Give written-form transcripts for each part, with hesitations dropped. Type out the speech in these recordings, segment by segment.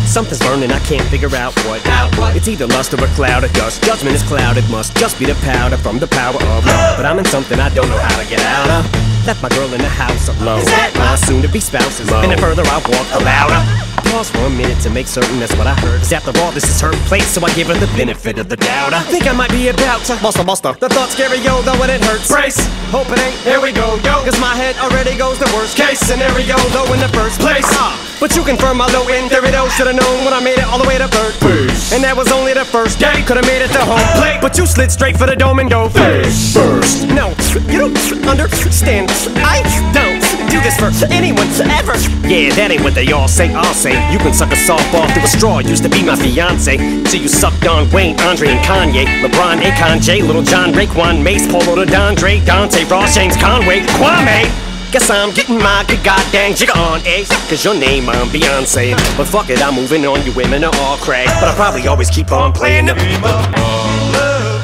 Something's burning, I can't figure out what. It's either lust or a cloud of dust. Judgment is clouded, must just be the powder from the power of love. But I'm in something I don't know how to get out of. Left my girl in the house alone. My soon-to-be spouse is low. And the further I walk, the louder. Pause for a minute to make certain that's what I heard. Cause after all, this is her place, so I give her the benefit of the doubt. I think I might be about to buster. The thought scary, yo, though, when it hurts. Brace, hope it ain't, here we go, yo. Cause my head already goes the worst case scenario, though, in the first place. But you confirm my low end theory, though. Should've known when I made it all the way to third base. And that was only the first day. Could've made it to home plate, but you slid straight for the dome and go face first. No, you don't understand. I don't do this for anyone ever. Yeah, that ain't what they all say. I'll say you can suck a softball through a straw. Used to be my fiance, so you sucked on Wayne, Andre, and Kanye, LeBron, Akon, J, Little John, Raekwon, Mace, Polo, to Dondre, Dante, Ross, James, Conway, Kwame. Guess I'm getting my good goddamn jigger on, eh? Cause your name, I'm Beyonce. But fuck it, I'm moving on, you women are all crack. But I'll probably always keep on playing the game of love.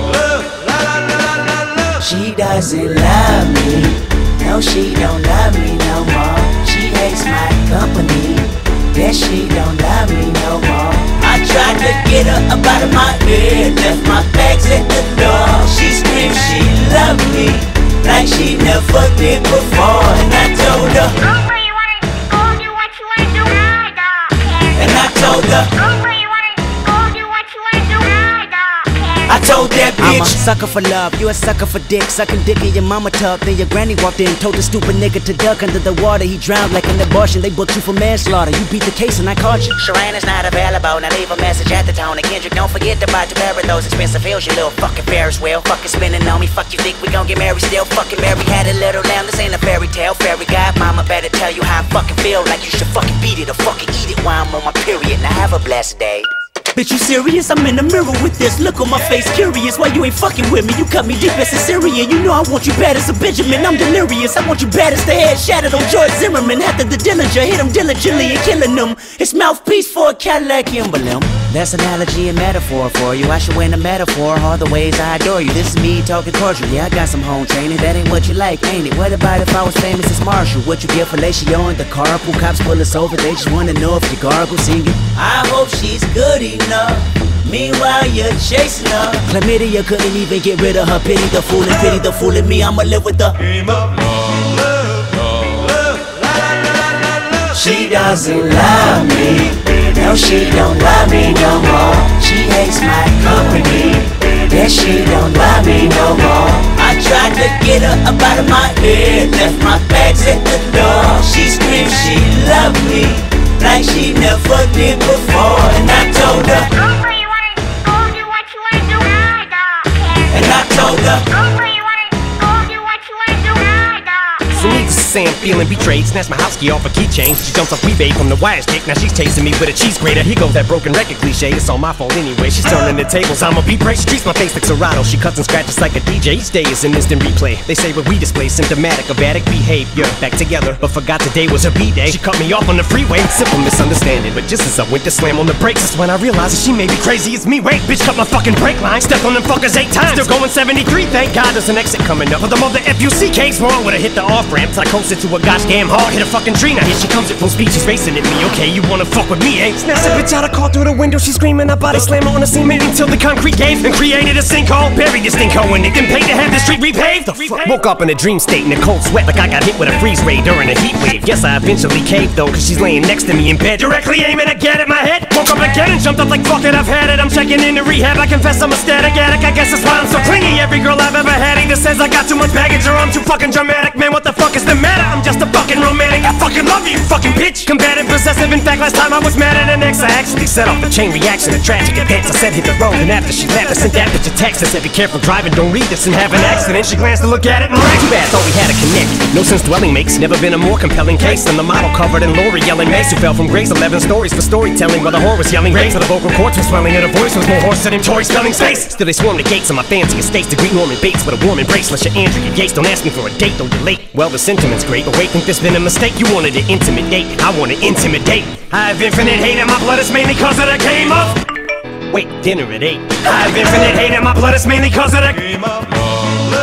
She doesn't love me. No, she don't love me no more. She hates my company. Guess she don't love me no more. I tried to get her up out of my head, left my bags at the door. She screamed she loved me like she never did before. And I told her, go where you wanna go, do what you wanna do, I don't care. And I told her, go where you wanna go, do what you wanna do, I don't care. I told that bitch, I'm a sucker for love, you a sucker for dick. Sucking dick in your mama tub, then your granny walked in, told the stupid nigga to duck under the water. He drowned like an abortion, they booked you for manslaughter. You beat the case and I caught you. Sharon is not available, now leave a message at the tone. And Kendrick, don't forget to buy to Barrett those expensive hills, you little fucking Ferris wheel. Fucking spinning on me, fuck you think we gon' get married still? Fucking Mary had a little lamb, this ain't a fairy tale. Fairy godmama better tell you how I fucking feel. Like you should fucking beat it or fucking eat it while I'm on my period. Now have a blessed day. Bitch, you serious? I'm in the mirror with this look on my face, curious why you ain't fucking with me. You cut me deep as a Syrian. You know I want you bad as a Benjamin. I'm delirious. I want you bad as the head shattered on George Zimmerman. After the Dillinger hit him diligently and killing him. It's mouthpiece for a Cadillac emblem. That's analogy and metaphor for you. I should win a metaphor. All the ways I adore you. This is me talking cordial. Yeah, I got some home training. That ain't what you like, ain't it? What about if I was famous as Marshall? What you get fellatio in the carpool? Cops pull us over. They just wanna know if you gargle singing. I hope she's good enough. Meanwhile you're chasing her. Chlamydia couldn't even get rid of her. Pity the fool and pity the fool in me. I'ma live with the game of love. She doesn't love me. No, she don't love me no more. She hates my company. Guess she don't love me no more. I tried to get her up out of my head, left my bags at the door. She screamed she loved me like she never did before. And I told her, go where you wanna go, do what you wanna do, I don't care. and I told her, go where you wanna go, do what you wanna do, I don't care. So needless to say, I'm feeling betrayed. Snatched my house key off a keychain. She jumps off eBay from the wire stick. Now she's chasing me with a cheese grater. Here goes that broken record cliche. It's all my fault anyway. She's turning the tables. I'm a beat break. She treats my face like Serato. She cuts and scratches like a DJ. Each day is an instant replay. They say what we display symptomatic of addict behavior. Back together, but forgot today was her B-day. She cut me off on the freeway. Simple misunderstanding. But just as I went to slam on the brakes, that's when I realized that she may be crazy as me. Wait, bitch, cut my fucking brake line. Stepped on them fuckers 8 times. Still going 73. Thank God there's an exit coming up. But the mother FUCK's wrong when I hit the off-ramp. I coasted to a goddamn hard, hit a fucking tree. Now here she comes at full speed, she's racing at me. Okay, you wanna fuck with me, eh? Snatched the bitch out of car through the window, she's screaming. I body slam her on the cement until the concrete gave and created a sinkhole. Buried this stinko in it, then paid to have the street repaved. The fuck? Woke up in a dream state in a cold sweat like I got hit with a freeze ray during a heat wave. Guess I eventually caved though, cause she's laying next to me in bed, directly aiming again at my head. Woke up again and jumped up like fuck it, I've had it. I'm checking into rehab, I confess I'm a static addict. I guess that's why I'm so clingy. Every girl I've ever had either says I got too much baggage or I'm too fucking dramatic. Man, what the fuck is the matter? I'm just a fucking romantic. I fucking love you, fucking bitch. Combative, possessive. In fact, last time I was mad at an ex, I actually set off the chain reaction of tragic events. I said hit the road, and after she left, I sent that bitch a text. I said be careful driving, don't read this and have an accident. She glanced to look at it and ran. Too bad, thought we had a connect. No sense dwelling makes never been a more compelling case than the model covered in Lori yelling Mace, who fell from grace. 11 stories for storytelling, while the whore was yelling race. So the vocal cords were swelling, and her voice was more hoarse than Tory spelling space. Still they swarm the gates of my fancy estates to greet Norman Bates with a warm embrace. Unless you're Andrea Yates, don't ask me for a date, though you're late. Well, the sentiment's great, but wait, think this been a mistake? You wanted an intimate date, I want to intimidate. I have infinite hate in my blood, it's mainly cause of the game of. Wait, dinner at 8. I have infinite hate in my blood, it's mainly cause of the game of love.